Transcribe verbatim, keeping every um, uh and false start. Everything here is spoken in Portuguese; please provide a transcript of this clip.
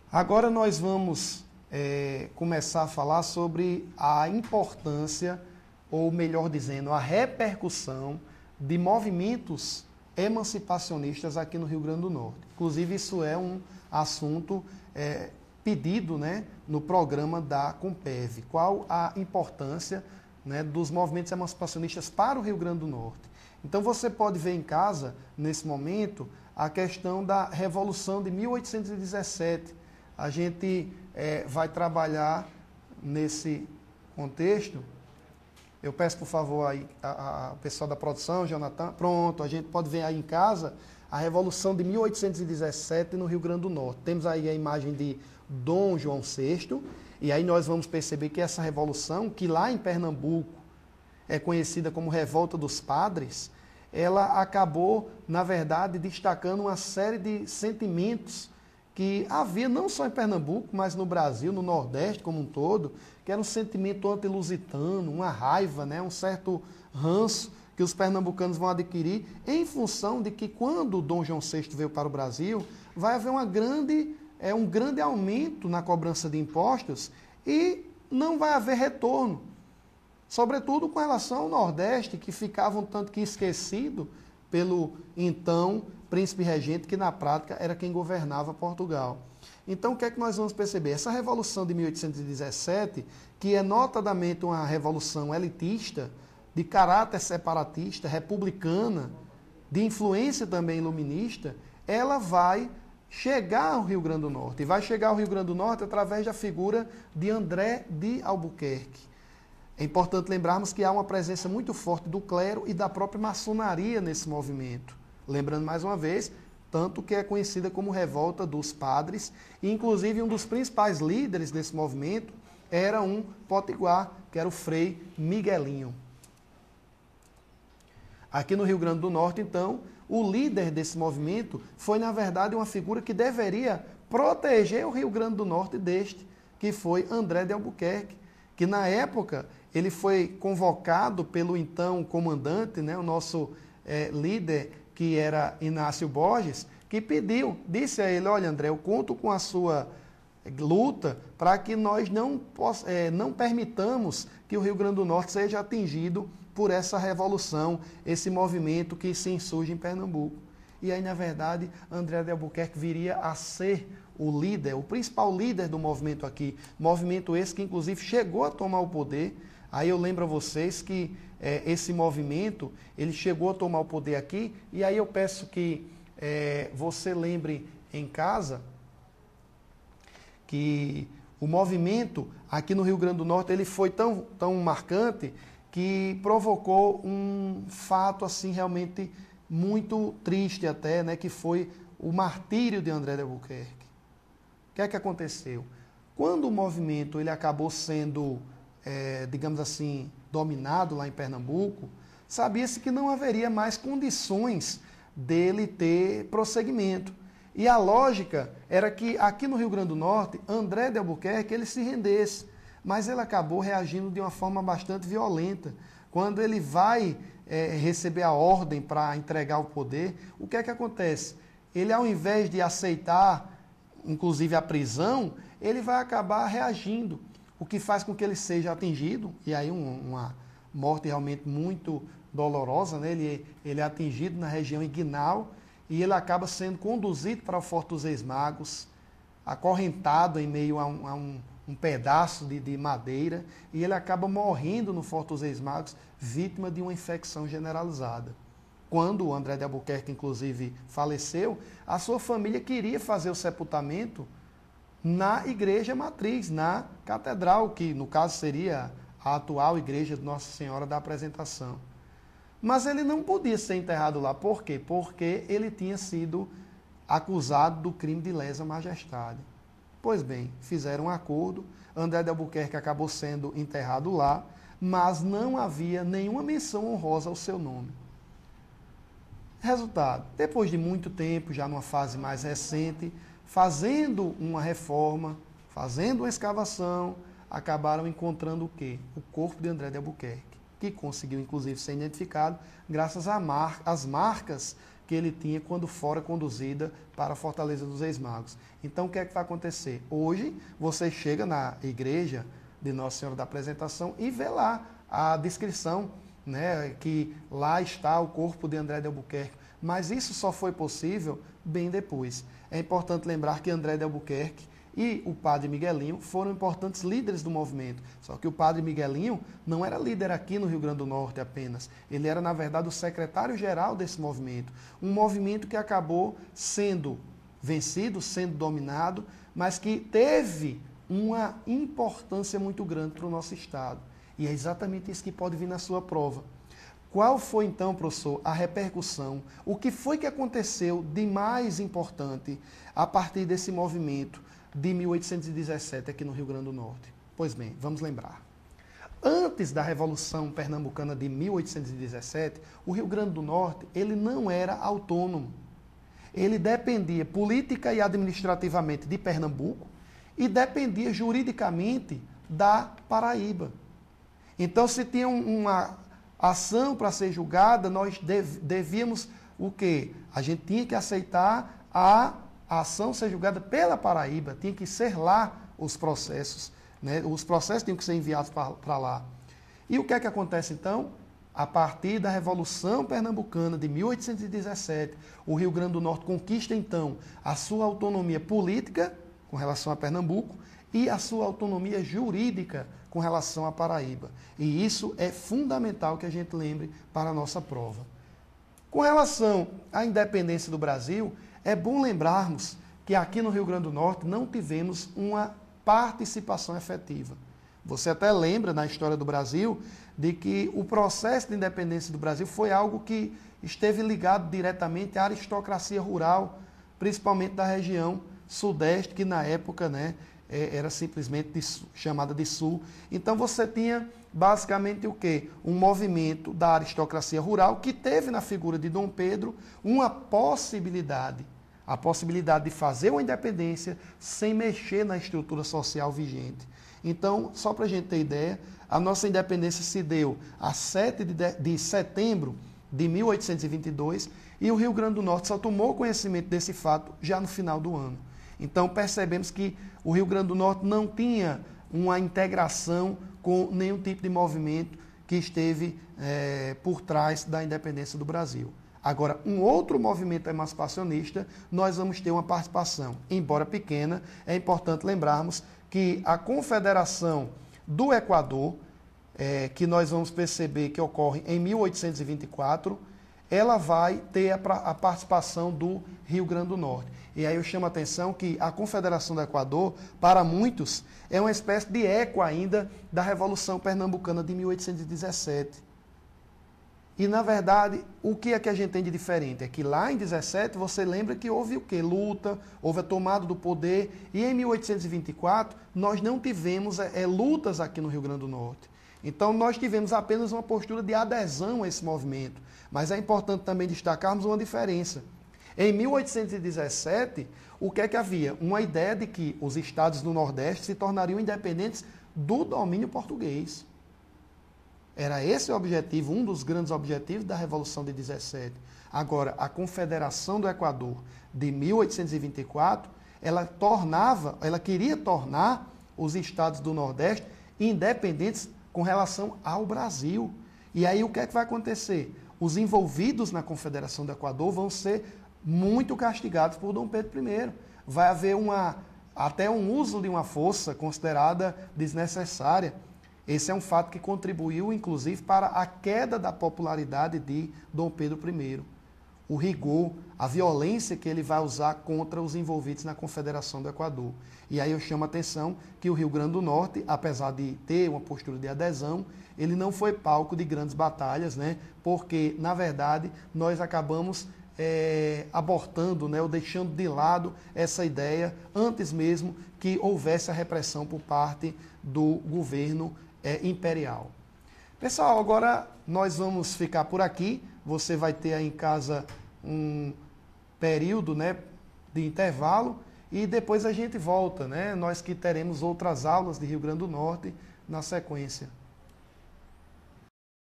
Agora nós vamos é, começar a falar sobre a importância, ou melhor dizendo, a repercussão de movimentos emancipacionistas aqui no Rio Grande do Norte. Inclusive, isso é um assunto é, pedido, né, no programa da Compev. Qual a importância, né, dos movimentos emancipacionistas para o Rio Grande do Norte? Então, você pode ver em casa, nesse momento, a questão da Revolução de mil oitocentos e dezessete. A gente é, vai trabalhar nesse contexto. Eu peço, por favor, aí, a, a pessoal da produção, Jonathan. Pronto, a gente pode ver aí em casa a Revolução de mil oitocentos e dezessete no Rio Grande do Norte. Temos aí a imagem de Dom João sexto, e aí nós vamos perceber que essa revolução, que lá em Pernambuco é conhecida como Revolta dos Padres, ela acabou, na verdade, destacando uma série de sentimentos que havia não só em Pernambuco, mas no Brasil, no Nordeste como um todo, que era um sentimento anti-lusitano, uma raiva, né, um certo ranço que os pernambucanos vão adquirir em função de que quando Dom João sexto veio para o Brasil, vai haver uma grande, é, um grande aumento na cobrança de impostos e não vai haver retorno. Sobretudo com relação ao Nordeste, que ficava um tanto que esquecido pelo então príncipe regente, que na prática era quem governava Portugal. Então, o que é que nós vamos perceber? Essa Revolução de mil oitocentos e dezessete, que é notadamente uma revolução elitista, de caráter separatista, republicana, de influência também iluminista, ela vai chegar ao Rio Grande do Norte. E vai chegar ao Rio Grande do Norte através da figura de André de Albuquerque. É importante lembrarmos que há uma presença muito forte do clero e da própria maçonaria nesse movimento. Lembrando mais uma vez, tanto que é conhecida como Revolta dos Padres, e inclusive um dos principais líderes desse movimento era um potiguar, que era o Frei Miguelinho. Aqui no Rio Grande do Norte, então, o líder desse movimento foi, na verdade, uma figura que deveria proteger o Rio Grande do Norte deste, que foi André de Albuquerque, que na época ele foi convocado pelo então comandante, né, o nosso é, líder, que era Inácio Borges, que pediu, disse a ele, olha André, eu conto com a sua luta para que nós não, é, não permitamos que o Rio Grande do Norte seja atingido por essa revolução, esse movimento que se insurge em Pernambuco. E aí, na verdade, André de Albuquerque viria a ser o líder, o principal líder do movimento aqui, movimento esse que inclusive chegou a tomar o poder. Aí eu lembro a vocês que é, esse movimento, ele chegou a tomar o poder aqui, e aí eu peço que é, você lembre em casa que o movimento aqui no Rio Grande do Norte, ele foi tão, tão marcante que provocou um fato assim realmente muito triste até, né, que foi o martírio de André de Albuquerque. O que é que aconteceu? Quando o movimento ele acabou sendo É, digamos assim, dominado lá em Pernambuco, sabia-se que não haveria mais condições dele ter prosseguimento. E a lógica era que aqui no Rio Grande do Norte, André de Albuquerque ele se rendesse, mas ele acabou reagindo de uma forma bastante violenta. Quando ele vai é, receber a ordem para entregar o poder, o que é que acontece? Ele, ao invés de aceitar, inclusive, a prisão, ele vai acabar reagindo, o que faz com que ele seja atingido, e aí um, uma morte realmente muito dolorosa, né? ele, ele é atingido na região inguinal, e ele acaba sendo conduzido para o Forte dos Reis-Magos, acorrentado em meio a um, a um, um pedaço de, de madeira, e ele acaba morrendo no Forte dos Reis-Magos, vítima de uma infecção generalizada. Quando o André de Albuquerque, inclusive, faleceu, a sua família queria fazer o sepultamento na igreja matriz, na catedral, que no caso seria a atual igreja de Nossa Senhora da Apresentação. Mas ele não podia ser enterrado lá. Por quê? Porque ele tinha sido acusado do crime de lesa majestade. Pois bem, fizeram um acordo, André de Albuquerque acabou sendo enterrado lá, mas não havia nenhuma menção honrosa ao seu nome. Resultado, depois de muito tempo, já numa fase mais recente, fazendo uma reforma, fazendo uma escavação, acabaram encontrando o quê? O corpo de André de Albuquerque, que conseguiu inclusive ser identificado graças às mar marcas que ele tinha quando fora conduzida para a Fortaleza dos Reis Magos. Então, o que é que vai acontecer? Hoje, você chega na igreja de Nossa Senhora da Apresentação e vê lá a descrição, né, que lá está o corpo de André de Albuquerque. Mas isso só foi possível bem depois. É importante lembrar que André de Albuquerque e o padre Miguelinho foram importantes líderes do movimento. Só que o padre Miguelinho não era líder aqui no Rio Grande do Norte apenas. Ele era, na verdade, o secretário-geral desse movimento. Um movimento que acabou sendo vencido, sendo dominado, mas que teve uma importância muito grande para o nosso Estado. E é exatamente isso que pode vir na sua prova. Qual foi então, professor, a repercussão? O que foi que aconteceu de mais importante a partir desse movimento de mil oitocentos e dezessete aqui no Rio Grande do Norte? Pois bem, vamos lembrar. Antes da Revolução Pernambucana de mil oitocentos e dezessete, o Rio Grande do Norte ele não era autônomo. Ele dependia política e administrativamente de Pernambuco e dependia juridicamente da Paraíba. Então, se tinha uma ação para ser julgada, nós devíamos o quê? A gente tinha que aceitar a ação ser julgada pela Paraíba, tinha que ser lá os processos, né? Os processos tinham que ser enviados para lá. E o que é que acontece então? A partir da Revolução Pernambucana de mil oitocentos e dezessete, o Rio Grande do Norte conquista então a sua autonomia política com relação a Pernambuco e a sua autonomia jurídica com relação à Paraíba. E isso é fundamental que a gente lembre para a nossa prova. Com relação à independência do Brasil, é bom lembrarmos que aqui no Rio Grande do Norte não tivemos uma participação efetiva. Você até lembra na história do Brasil de que o processo de independência do Brasil foi algo que esteve ligado diretamente à aristocracia rural, principalmente da região sudeste, que na época, né, era simplesmente de, chamada de Sul. Então você tinha basicamente o quê? Um movimento da aristocracia rural que teve na figura de Dom Pedro uma possibilidade, a possibilidade de fazer uma independência sem mexer na estrutura social vigente. Então, só para a gente ter ideia, a nossa independência se deu a sete de setembro de mil oitocentos e vinte e dois e o Rio Grande do Norte só tomou conhecimento desse fato já no final do ano. Então, percebemos que o Rio Grande do Norte não tinha uma integração com nenhum tipo de movimento que esteve é, por trás da independência do Brasil. Agora, um outro movimento emancipacionista, nós vamos ter uma participação, embora pequena. É importante lembrarmos que a Confederação do Equador, é, que nós vamos perceber que ocorre em mil oitocentos e vinte e quatro, ela vai ter a, a participação do Rio Grande do Norte. E aí eu chamo a atenção que a Confederação do Equador, para muitos, é uma espécie de eco ainda da Revolução Pernambucana de mil oitocentos e dezessete. E, na verdade, o que é que a gente tem de diferente? É que lá em dezessete, você lembra que houve o quê? Luta, houve a tomada do poder, e em mil oitocentos e vinte e quatro, nós não tivemos é, lutas aqui no Rio Grande do Norte. Então, nós tivemos apenas uma postura de adesão a esse movimento. Mas é importante também destacarmos uma diferença. Em mil oitocentos e dezessete, o que é que havia? Uma ideia de que os estados do Nordeste se tornariam independentes do domínio português. Era esse o objetivo, um dos grandes objetivos da Revolução de dezessete. Agora, a Confederação do Equador de mil oitocentos e vinte e quatro, ela tornava, ela queria tornar os estados do Nordeste independentes com relação ao Brasil. E aí o que é que vai acontecer? Os envolvidos na Confederação do Equador vão ser muito castigados por Dom Pedro primeiro. Vai haver uma, até um uso de uma força considerada desnecessária. Esse é um fato que contribuiu, inclusive, para a queda da popularidade de Dom Pedro primeiro. O rigor, a violência que ele vai usar contra os envolvidos na Confederação do Equador. E aí eu chamo a atenção que o Rio Grande do Norte, apesar de ter uma postura de adesão, ele não foi palco de grandes batalhas, né? Porque, na verdade, nós acabamos é, abortando, né, ou deixando de lado essa ideia antes mesmo que houvesse a repressão por parte do governo é, imperial. Pessoal, agora nós vamos ficar por aqui. Você vai ter aí em casa um período, né, de intervalo e depois a gente volta, né? Nós que teremos outras aulas de Rio Grande do Norte na sequência.